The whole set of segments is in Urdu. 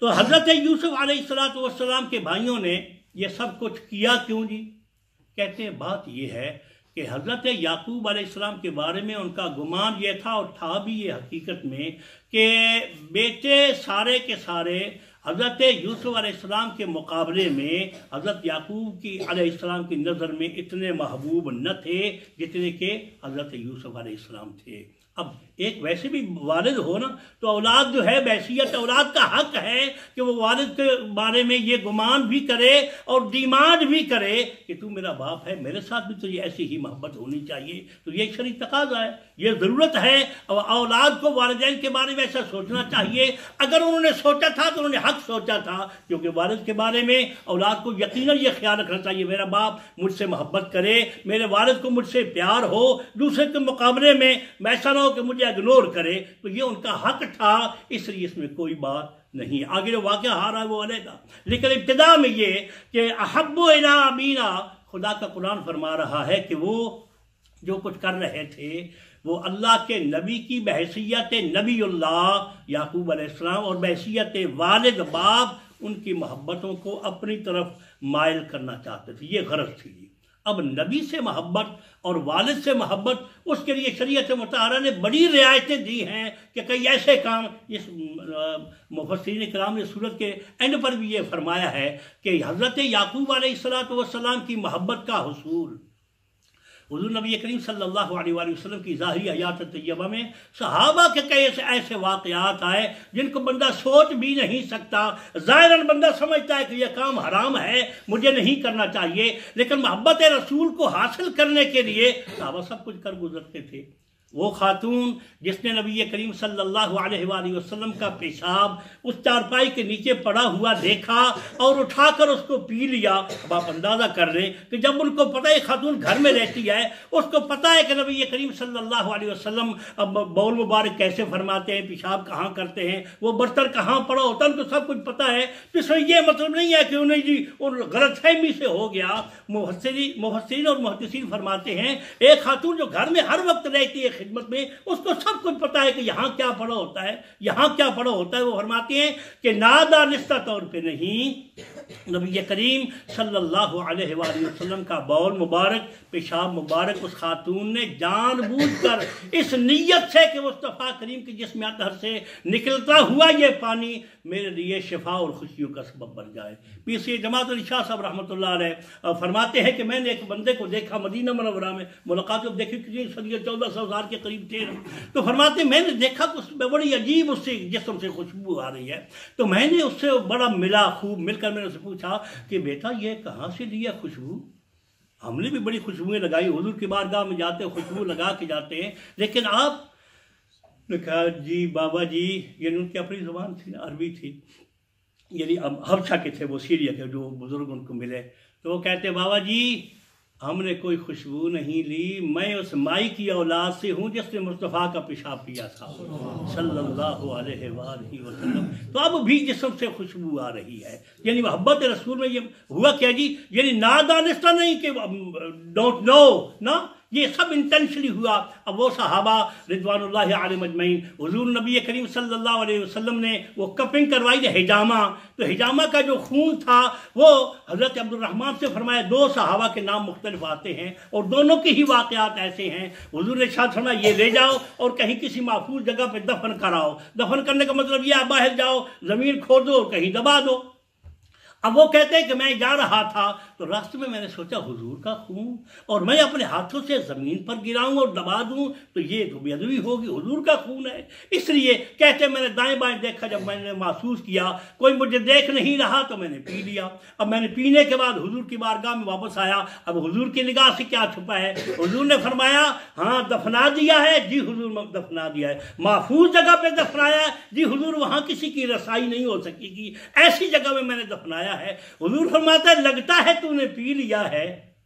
تو حضرت یوسف علیہ السلام کے بھائیوں نے یہ سب کچھ کیا کیوں جی؟ کہتے ہیں بات یہ ہے کہ حضرت یعقوب علیہ السلام کے بارے میں ان کا گمان یہ تھا، اور تھا بھی یہ حقیقت میں، کہ بیٹے سارے کے سارے حضرت یوسف علیہ السلام کے مقابلے میں حضرت یعقوب کی علیہ السلام کی نظر میں اتنے محبوب نہ تھے جتنے کہ حضرت یوسف علیہ السلام تھے۔ اب ایک ویسے بھی والد ہو نا، تو اولاد جو ہے بحیثیت اولاد کا حق ہے کہ وہ والد کے بارے میں یہ گمان بھی کرے اور ڈیمانڈ بھی کرے کہ تو میرا باپ ہے، میرے ساتھ بھی تجھے ایسی ہی محبت ہونی چاہیے۔ تو یہ شرعی تقاضا ہے، یہ ضرورت ہے، اور اولاد کو والدین کے بارے میں ایسا سوچنا چاہیے۔ اگر انہوں نے سوچا تھا تو انہوں نے حق سوچا تھا، کیونکہ والد کے بارے میں اولاد کو یقیناً یہ خیال رکھنا چاہیے میرا باپ مجھ سے محبت کرے، میرے والد کو مجھ سے پیار ہو، دوسرے کے مقابلے میں ایسا نہ ہو کہ مجھے اگنور کرے۔ تو یہ ان کا حق تھا، اس لیے اس میں کوئی بات نہیں۔ آگے جو واقعہ آ رہا ہے وہ علیحدہ، لیکن ابتدا میں یہ کہ احب الی ابینا، خدا کا قرآن فرما رہا ہے کہ وہ جو کچھ کر رہے تھے وہ اللہ کے نبی کی بحیثیت نبی اللہ یعقوب علیہ السلام اور بحیثیت والد باپ ان کی محبتوں کو اپنی طرف مائل کرنا چاہتے تھے، یہ غرض تھی۔ اب نبی سے محبت اور والد سے محبت، اس کے لیے شریعت مطہرہ نے بڑی رعایتیں دی ہیں کہ کئی ایسے کام، اس مفسرین کرام نے سورت کے اینڈ پر بھی یہ فرمایا ہے کہ حضرت یعقوب علیہ السلام کی محبت کا حصول حضور نبی کریم صلی اللہ علیہ وآلہ وسلم کی ظاہری حیات طیبہ میں صحابہ کے کئی ایسے واقعات آئے جن کو بندہ سوچ بھی نہیں سکتا۔ ظاہراً بندہ سمجھتا ہے کہ یہ کام حرام ہے، مجھے نہیں کرنا چاہیے، لیکن محبت رسول کو حاصل کرنے کے لیے صحابہ سب کچھ کر گزرتے تھے۔ وہ خاتون جس نے نبی کریم صلی اللہ علیہ وآلہ وسلم کا پیشاب اس چارپائی کے نیچے پڑا ہوا دیکھا اور اٹھا کر اس کو پی لیا، اب آپ اندازہ کر لیں کہ جب ان کو پتہ ہے خاتون گھر میں رہتی ہے، اس کو پتہ ہے کہ نبی کریم صلی اللہ علیہ وسلم اب بول مبارک کیسے فرماتے ہیں، پیشاب کہاں کرتے ہیں، وہ برتن کہاں پڑا ہوتا ہے، ان کو سب کچھ پتہ ہے۔ تو اس میں یہ مطلب نہیں ہے کہ انہیں جی اور غلط فہمی سے ہو گیا۔ مفسرین اور محدثین فرماتے ہیں ایک خاتون جو گھر میں ہر وقت رہتی ہے خدمت میں، اس کو سب کچھ پتا ہے کہ یہاں کیا پڑا ہوتا ہے، یہاں کیا پڑا ہوتا ہے۔ وہ فرماتے ہیں کہ نادانستہ طور پہ نہیں، نبی کریم صلی اللہ علیہ وآلہ وسلم کا بول مبارک، پیشاب مبارک اس خاتون نے جان بوجھ کر اس نیت سے کہ مصطفیٰ کریم کے جسم اطہر سے نکلتا ہوا یہ پانی میرے لیے شفا اور خوشیوں کا سبب بن جائے۔ پیسی جماعت علی شاہ صاحب رحمۃ اللہ علیہ فرماتے ہیں کہ میں نے ایک بندے کو دیکھا مدینہ منورہ میں، ملاقات جب دیکھی کہ صدی 1400 سال کے قریب تھے، تو فرماتے ہیں میں نے دیکھا کہ اس میں بڑی عجیب اس سے جسم سے خوشبو آ رہی ہے، تو میں نے اس سے بڑا ملا، خوب مل کر میں نے اسے پوچھا کہ بیٹا یہ کہاں سے لیا خوشبو؟ ہم نے بھی بڑی خوشبوئیں لگائی، حضور کی بارگاہ میں جاتے خوشبو لگا کے جاتے ہیں، لیکن آپ نے کہا جی بابا جی، یعنی ان کی اپنی زبان تھی نا، عربی تھی، یعنی اب حبشہ کے تھے وہ، سیریا کے جو بزرگ ان کو ملے، تو وہ کہتے بابا جی ہم نے کوئی خوشبو نہیں لی، میں اس مائی کی اولاد سے ہوں جس نے مصطفیٰ کا پیشاب پیا تھا صلی اللہ علیہ وآلہ وسلم۔ تو اب بھی جسم سے خوشبو آ رہی ہے، یعنی محبت رسول میں یہ ہوا کیا جی، یعنی نادانستہ نہیں کہ ڈونٹ نو نا، یہ سب انٹینشنلی ہوا۔ اب وہ صحابہ رضوان اللہ علیہم اجمعین، حضور نبی کریم صلی اللہ علیہ وسلم نے وہ کپنگ کروائی حجامہ، تو حجامہ کا جو خون تھا وہ حضرت عبد الرحمن سے فرمایا، دو صحابہ کے نام مختلف آتے ہیں اور دونوں کے ہی واقعات ایسے ہیں، حضور نے ارشاد فرمایا یہ لے جاؤ اور کہیں کسی محفوظ جگہ پہ دفن کراؤ۔ دفن کرنے کا مطلب یہ ہے باہر جاؤ، زمین کھودو اور کہیں دبا دو۔ اب وہ کہتے ہیں کہ میں جا رہا تھا تو راستے میں نے سوچا حضور کا خون اور میں اپنے ہاتھوں سے زمین پر گراؤں اور دبا دوں تو یہ تو بے ادبی ہوگی، حضور کا خون ہے، اس لیے کہتے ہیں میں نے دائیں بائیں دیکھا، جب میں نے محسوس کیا کوئی مجھے دیکھ نہیں رہا تو میں نے پی لیا۔ اب میں نے پینے کے بعد حضور کی بارگاہ میں واپس آیا، اب حضور کی نگاہ سے کیا چھپا ہے، حضور نے فرمایا ہاں دفنا دیا ہے، جی حضور دفنا دیا ہے، محفوظ جگہ پہ دفنایا ہے، جی حضور وہاں کسی کی رسائی نہیں ہو سکے گی، ایسی جگہ میں نے دفنایا ہے۔ حضور فرماتا ہے لگتا ہے تو نے پی لیا ہے،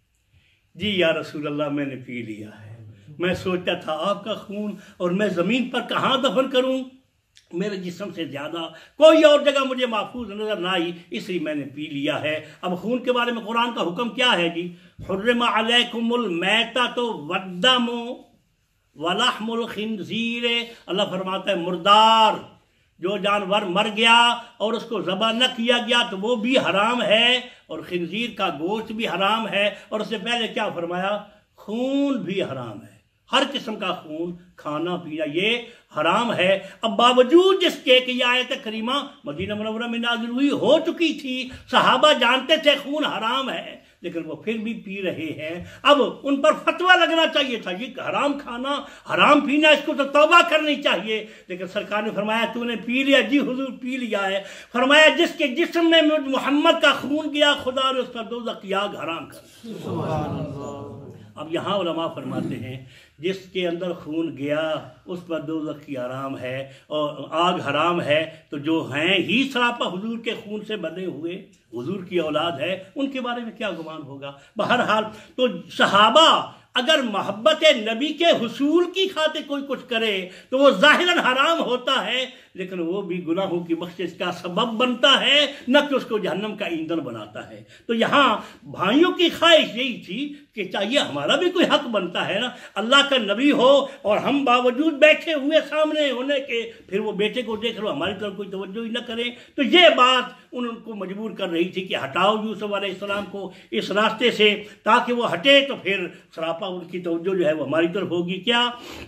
جی یا رسول اللہ میں نے پی لیا ہے، میں سوچتا تھا آپ کا خون اور میں زمین پر کہاں دفن کروں، میرے جسم سے زیادہ کوئی اور جگہ مجھے محفوظ نظر نہ آئی، اس لیے میں نے پی لیا ہے۔ اب خون کے بارے میں قرآن کا حکم کیا ہے جی، حرم علیکم المیتۃ والدم ولحم الخنزیر، اللہ فرماتا ہے مردار جو جانور مر گیا اور اس کو ذبح نہ کیا گیا تو وہ بھی حرام ہے، اور خنزیر کا گوشت بھی حرام ہے، اور اس سے پہلے کیا فرمایا؟ خون بھی حرام ہے، ہر قسم کا خون کھانا پینا یہ حرام ہے۔ اب باوجود جس کے کہ یہ آیت کریمہ مدینہ منورہ میں نازل ہوئی ہو چکی تھی، صحابہ جانتے تھے خون حرام ہے، لیکن وہ پھر بھی پی رہے ہیں۔ اب ان پر فتویٰ لگنا چاہیے تھا، یہ حرام کھانا حرام پینا، اس کو تو توبہ کرنی چاہیے، لیکن سرکار نے فرمایا تو نے پی لیا؟ جی حضور پی لیا ہے۔ فرمایا جس کے جسم میں محمد کا خون گیا خدا نے اس کا دوزخ کی آگ حرام کر دی۔ سبحان اللہ۔ اب یہاں علماء فرماتے ہیں جس کے اندر خون گیا اس پر دوزخ کی حرام ہے اور آگ حرام ہے، تو جو ہیں ہی سراپا حضور کے خون سے بنے ہوئے، حضور کی اولاد ہے، ان کے بارے میں کیا گمان ہوگا؟ بہرحال تو صحابہ اگر محبت نبی کے حصول کی خاطر کوئی کچھ کرے تو وہ ظاہراً حرام ہوتا ہے، لیکن وہ بھی گناہوں کی بخشش کا سبب بنتا ہے، نہ کہ اس کو جہنم کا ایندھن بناتا ہے۔ تو یہاں بھائیوں کی خواہش یہی تھی کہ چاہیے ہمارا بھی کوئی حق بنتا ہے نا، اللہ کا نبی ہو اور ہم باوجود بیٹھے ہوئے سامنے ہونے کے پھر وہ بیٹے کو دیکھ رہے ہماری طرف کوئی توجہ ہی نہ کرے، تو یہ بات ان کو مجبور کر رہی تھی کہ ہٹاؤ یوسف علیہ السلام کو اس راستے سے، تاکہ وہ ہٹے تو پھر سراپا ان کی توجہ جو ہے وہ ہماری طرف ہوگی۔ کیا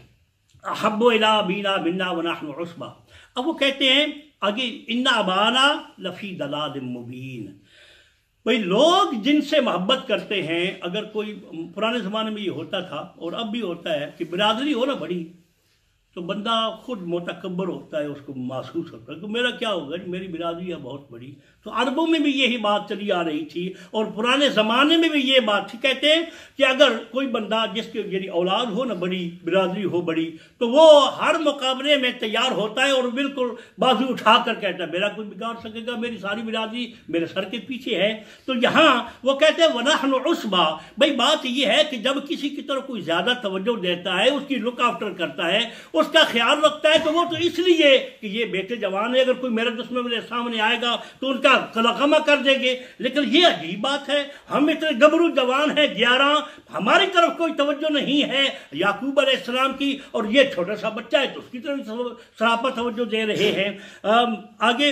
احب الی ابینا منا ونحن عصبہ۔ اب وہ کہتے ہیں آگے ان ابانا لفی ضلال مبین۔ بھئی لوگ جن سے محبت کرتے ہیں، اگر کوئی پرانے زمانے میں یہ ہوتا تھا اور اب بھی ہوتا ہے کہ برادری ہو نا بڑی، تو بندہ خود متکبر ہوتا ہے، اس کو محسوس ہوتا ہے کہ میرا کیا ہوگا، میری برادری ہے بہت بڑی۔ تو عربوں میں بھی یہی بات چلی آ رہی تھی اور پرانے زمانے میں بھی یہ بات تھی۔ کہتے ہیں کہ اگر کوئی بندہ جس کی یعنی اولاد ہو نا بڑی، برادری ہو بڑی، تو وہ ہر مقابلے میں تیار ہوتا ہے اور بالکل بازو اٹھا کر کہتا ہے میرا کوئی بگاڑ سکے گا، میری ساری برادری میرے سر کے پیچھے ہے۔ تو یہاں وہ کہتے ہیں وَنَحْنُ عُصْبَةٌ۔ بھئی بات یہ ہے کہ جب کسی کی طرف کوئی زیادہ توجہ دیتا ہے، اس کی لک آفٹر کرتا ہے، اس کا خیال رکھتا ہے، تو وہ تو اس لیے کہ یہ بیٹے جوان ہے، اگر کوئی میرے دشمن میرے سامنے آئے گا تو ان کا قلقمہ کر دیں گے۔ لیکن یہ عجیب بات ہے، ہم اتنے گبرو جوان ہیں 11، ہماری طرف کوئی توجہ نہیں ہے یعقوب علیہ السلام کی، اور یہ چھوٹا سا بچہ ہے تو اس کی طرف سراپا توجہ دے رہے ہیں۔ آگے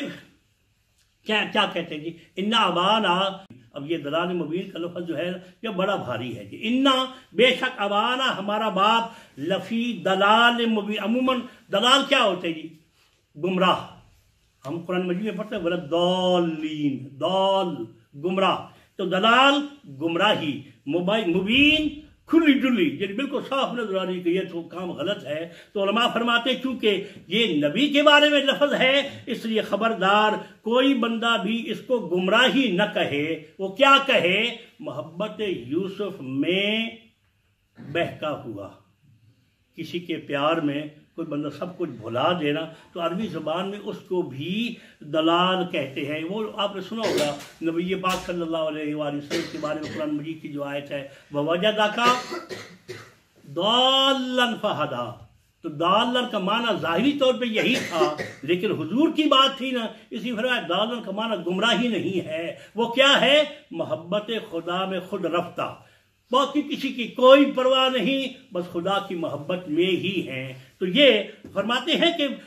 کیا کہتے ہیں جی؟ انا ابانا، اب یہ دلال مبین کا لفظ جو ہے یہ بڑا بھاری ہے جی۔ انا بے شک ابانا ہمارا باپ لفی دلال مبین۔ عموماً دلال کیا ہوتے جی؟ گمراہ۔ ہم قرآن مجید میں پڑھتے ہیں ولدالین، دال گمراہ، تو دلال گمراہی، مبین کھلی ڈلی، یعنی بالکل صاف نظر آ رہی کہ یہ تو کام غلط ہے۔ تو علماء فرماتے ہیں چونکہ یہ نبی کے بارے میں لفظ ہے، اس لیے خبردار کوئی بندہ بھی اس کو گمراہی نہ کہے۔ وہ کیا کہے؟ محبت یوسف میں بہکا ہوا، کسی کے پیار میں کوئی بندہ سب کچھ بھلا دینا، تو عربی زبان میں اس کو بھی دلال کہتے ہیں۔ وہ آپ نے سنا ہوگا نبی پاک صلی اللہ علیہ وآلہ وسلم کے بارے میں قرآن مجید کی جو آیت ہے وَوَجَدَكَ ضَالًّا فَهَدَىٰ، تو ضالًّا کا معنی ظاہری طور پہ یہی تھا، لیکن حضور کی بات تھی نا، اسی فرمایا ضالًّا کا معنی گمراہی نہیں ہے۔ وہ کیا ہے؟ محبت خدا میں خود رفتہ، باقی کسی کی کوئی پرواہ نہیں، بس خدا کی محبت میں ہی ہیں۔ تو یہ فرماتے ہیں کہ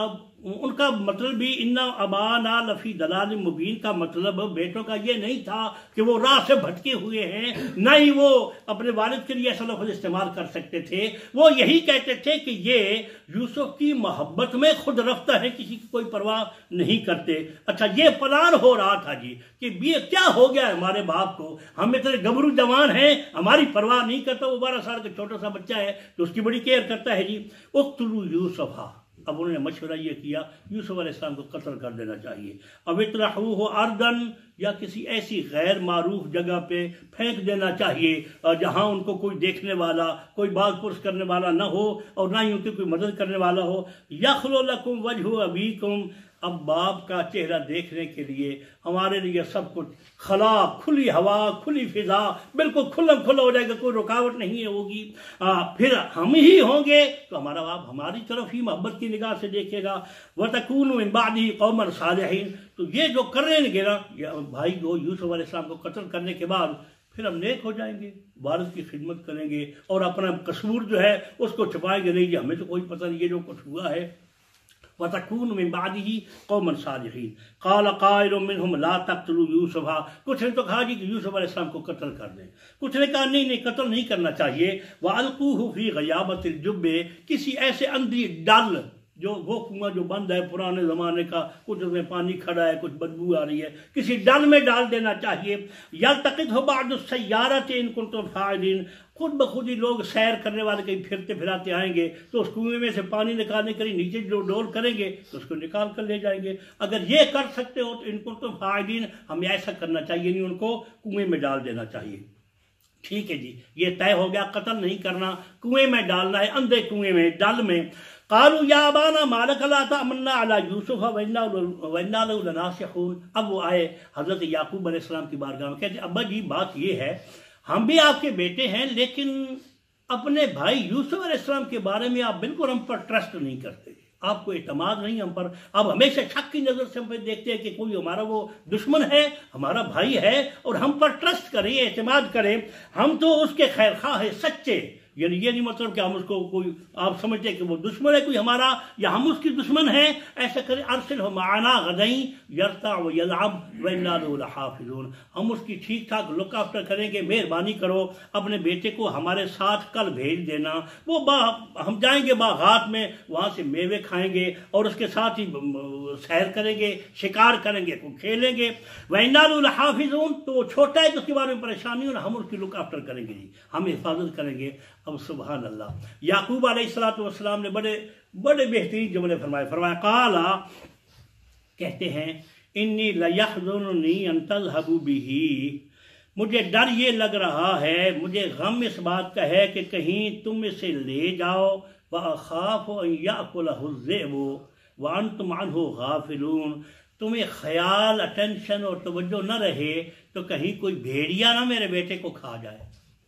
ان کا مطلب بھی انا ابانا لفی دلال مبین کا مطلب بیٹوں کا یہ نہیں تھا کہ وہ راہ سے بھٹکے ہوئے ہیں، نہ ہی وہ اپنے والد کے لیے ایسا لفظ استعمال کر سکتے تھے۔ وہ یہی کہتے تھے کہ یہ یوسف کی محبت میں خود رفتہ ہے، کسی کی کوئی پرواہ نہیں کرتے۔ اچھا یہ پلان ہو رہا تھا جی کہ یہ کیا ہو گیا ہے ہمارے باپ کو، ہم اتنے گبرو جوان ہیں، ہماری پرواہ نہیں کرتا، وہ 12 سال کا چھوٹا سا بچہ ہے تو اس کی بڑی کیئر کرتا ہے جی۔ اقتلوا یوسف، اب انہوں نے مشورہ یہ کیا یوسف علیہ السلام کو قتل کر دینا چاہیے، اب اطرحوہ ارضاً، یا کسی ایسی غیر معروف جگہ پہ پھینک دینا چاہیے جہاں ان کو کوئی دیکھنے والا، کوئی بات پرس کرنے والا نہ ہو اور نہ ہی ان کی کوئی مدد کرنے والا ہو۔ یخلو لکم وجہ ابیکم، اب باپ کا چہرہ دیکھنے کے لیے ہمارے لیے سب کچھ خلا، کھلی ہوا، کھلی فضا، بالکل کھلم کھلا ہو جائے گا، کوئی رکاوٹ نہیں ہوگی، پھر ہم ہی ہوں گے تو ہمارا باپ ہماری طرف ہی محبت کی نگاہ سے دیکھے گا۔ وَتَكُونُوا مِن بَعْدِهِ قَوْمًا صَالِحِينَ، تو یہ جو کر رہے گے نا بھائی کو یوسف علیہ السلام کو قتل کرنے کے بعد، پھر ہم نیک ہو جائیں گے، والد کی خدمت کریں گے اور اپنا قصور جو ہے اس کو چھپائیں گے نہیں، ہمیں تو کوئی پتہ نہیں یہ جو کچھ ہوا ہے۔ وَتَكُونُ مِن بَعْدِهِ قَوْمًا صَالِحِينَ قَالَ قَائِلٌ مِّنْهُمْ لَا تَقْتُلُوا يُوسُفَ، کچھ نے تو کہا جی کہ یوسف علیہ السلام کو قتل کر دیں، کچھ نے کہا نہیں قتل نہیں کرنا چاہیے، وَأَلْقُوهُ فِي غَيَابَةِ الْجُبِّ، کسی ایسے اندھی ڈل جو وہ کنواں جو بند ہے پرانے زمانے کا، کچھ اس میں پانی کھڑا ہے، کچھ بدبو آ رہی ہے، کسی ڈل میں ڈال دینا چاہیے، یلتقطہ بعض السیارۃ ان کنتم فاعلین، خود بخود ہی لوگ سیر کرنے والے کہیں پھرتے پھراتے آئیں گے تو اس کنویں میں سے پانی نکالنے کے لیے نیچے جو ڈول کریں گے تو اس کو نکال کر لے جائیں گے، اگر یہ کر سکتے ہو تو ان کنتم فاعلین، ہمیں ایسا کرنا چاہیے، نہیں ان کو کنویں میں ڈال دینا چاہیے۔ ٹھیک ہے جی، یہ طے ہو گیا، قتل نہیں کرنا، کنویں میں ڈالنا ہے، اندھے کنویں میں، ڈل میں۔ قالوا یا ابانا ما لک لا تأمنا علی یوسف وانا له لناصحون، اب وہ آئے حضرت یعقوب علیہ السلام کی بارگاہ میں، کہتے ہیں ابا جی بات یہ ہے ہم بھی آپ کے بیٹے ہیں لیکن اپنے بھائی یوسف علیہ السلام کے بارے میں آپ بالکل ہم پر ٹرسٹ نہیں کرتے، آپ کو اعتماد نہیں ہم پر، آپ ہمیشہ شک کی نظر سے ہم پہ دیکھتے ہیں کہ کوئی ہمارا وہ دشمن ہے، ہمارا بھائی ہے اور ہم پر ٹرسٹ کریں، اعتماد کریں، ہم تو اس کے خیر خواہ ہیں سچے، یعنی یہ نہیں مطلب کہ ہم اس کو کوئی آپ سمجھتے ہیں کہ وہ دشمن ہے کوئی ہمارا یا ہم اس کی دشمن ہیں، ایسا کریں ارسلہ معنا غداً یرتع ویلعب وانا لہ لحافظون، ہم اس کی ٹھیک ٹھاک لک آفٹر کریں گے، مہربانی کرو اپنے بیٹے کو ہمارے ساتھ کل بھیج دینا، وہ ہم جائیں گے باغات میں، وہاں سے میوے کھائیں گے اور اس کے ساتھ ہی سیر کریں گے، شکار کریں گے، کھیلیں گے، وانا لہ لحافظون، تو وہ چھوٹا ہے تو اس کے بارے میں پریشانی ہو، ہم اس کی لک آفٹر کریں گے، جی ہم حفاظت کریں گے۔ اب سبحان اللہ، یعقوب علیہ السلام نے بڑے بہترین جملے فرمایا قالا، کہتے ہیں انی لیحزننی ان تذهبوا به، مجھے ڈر یہ لگ رہا ہے، مجھے غم اس بات کا ہے کہ کہیں تم اسے لے جاؤ، وَأَخَافُ أَن يَأْكُلَهُ الذِّئْبُ وَأَنْتُمْ عَنْهُ غَافِلُونَ، تمہیں خیال اٹینشن اور توجہ نہ رہے تو کہیں کوئی بھیڑیا نہ میرے بیٹے کو کھا جائے،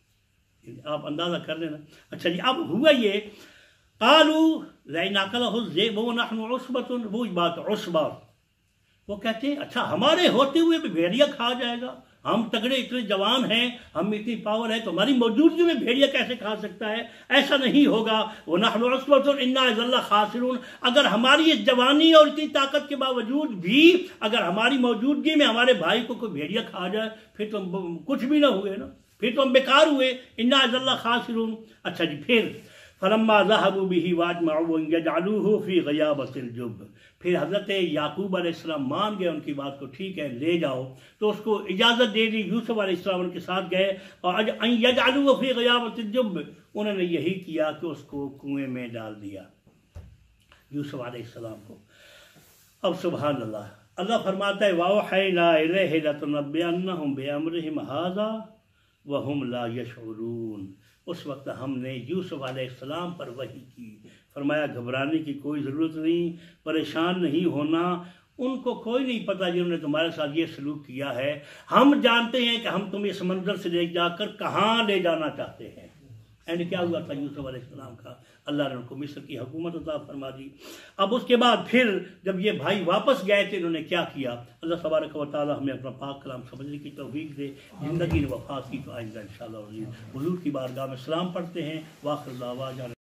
آپ اندازہ کر لینا۔ اچھا جی، اب ہوا یہ قالوا لئن أكله الذئب ونحن عصبة، وہی بات عصبہ، وہ کہتے ہیں اچھا ہمارے ہوتے ہوئے بھی بھیڑیا کھا جائے گا، ہم تگڑے اتنے جوان ہیں، ہم اتنی پاور ہے، تو ہماری موجودگی میں بھیڑیا کیسے کھا سکتا ہے، ایسا نہیں ہوگا، وَنَحْنُ عُصْبَةٌ إِنَّا إِذًا لَخَاسِرُونَ، اگر ہماری اس جوانی اور اتنی طاقت کے باوجود بھی اگر ہماری موجودگی میں ہمارے بھائی کو کوئی بھیڑیا کھا جائے پھر تو ہم کچھ بھی نہ ہوئے نا، پھر تو ہم بیکار ہوئے، اِنَّا إِذًا لَخَاسِرُونَ۔ اچھا جی، پھر فلما ذهبوا به واجمعوا ان يجعلوه في غيابة الجب، پھر حضرت یعقوب علیہ السلام مان گئے ان کی بات کو، ٹھیک ہے لے جاؤ، تو اس کو اجازت دے دی، یوسف علیہ السلام ان کے ساتھ گئے اور ان يجعلوه في غيابة الجب، انہوں نے یہی کیا کہ اس کو کنویں میں ڈال دیا یوسف علیہ السلام کو۔ اب سبحان اللہ، اللہ فرماتا ہے وَأَوْحَيْنَا إِلَيْهِ لَتُنَبِّئَنَّهُم بِأَمْرِهِمْ هَذَا وَهُمْ لَا يَشْعُرُونَ، اس وقت ہم نے یوسف علیہ السلام پر وحی کی، فرمایا گھبرانے کی کوئی ضرورت نہیں، پریشان نہیں ہونا، ان کو کوئی نہیں پتا جنہوں نے تمہارے ساتھ یہ سلوک کیا ہے، ہم جانتے ہیں کہ ہم تمہیں اس منظر سے لے جا کر کہاں لے جانا چاہتے ہیں۔ اینڈ کیا ہوا تھا یوسف علیہ السلام کا، اللہ نے ان کو مصر کی حکومت عطا فرما دی۔ اب اس کے بعد پھر جب یہ بھائی واپس گئے تھے، انہوں نے کیا کیا، اللہ تبارک و تعالی ہمیں اپنا پاک کلام سمجھنے کی توفیق دے، زندگی وفات کی تو آئندہ انشاءاللہ حضور کی بارگاہ میں سلام پڑھتے ہیں، واخر دعوانا